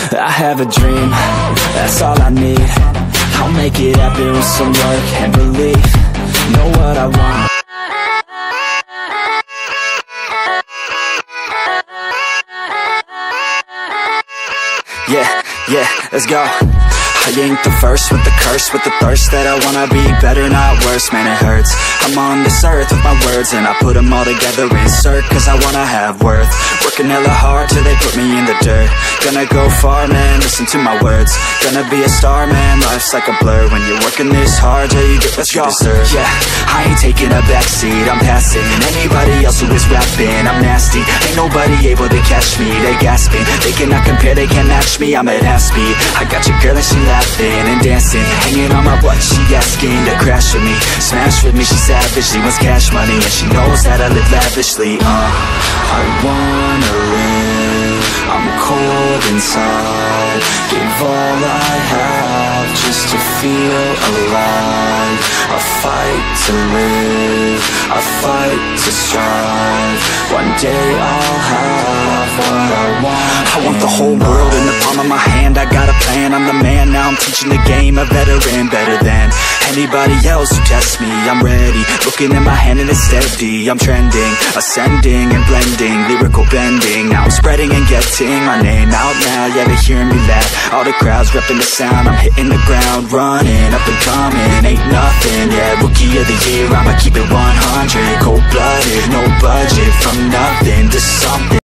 I have a dream, that's all I need. I'll make it happen with some work and belief. Know what I want. Yeah, let's go. I ain't the first with the curse, with the thirst that I wanna be better, not worse. Man, it hurts. I'm on this earth with my words, and I put them all together, insert, cause I wanna have worth. Working hella hard till they put me in the dirt. Gonna go far, man, listen to my words. Gonna be a star, man, life's like a blur. When you're working this hard, yeah, you get what you deserve. Yeah, I ain't taking a backseat, I'm passing anybody else who is rapping. I'm nasty, ain't nobody able to catch me. They gasping, they cannot compare, they can't match me. I'm at half speed, I got your girl and she laughing and dancing, hanging on my butt, she asking to crash with me, smash with me. She savage, she wants cash money, and she knows that I live lavishly. I wanna live, I'm cold inside. Give all I have just to feel alive. I fight to live, I fight to strive. One day I'll have what I want. I want the whole world in the palm of my hand. I got a plan, I'm the man. Now I'm teaching the game, a veteran, better than anybody else who tests me. I'm ready, looking at my hand and it's steady. I'm trending, ascending and blending, lyrical bending. Now I'm spreading and getting my name out now. Yeah, they hearing me laugh, all the crowds repping the sound. I'm hitting the ground, running, up and coming, ain't nothing. Yeah, rookie of the year, I'ma keep it 100. Cold-blooded, no budget, from nothing to something.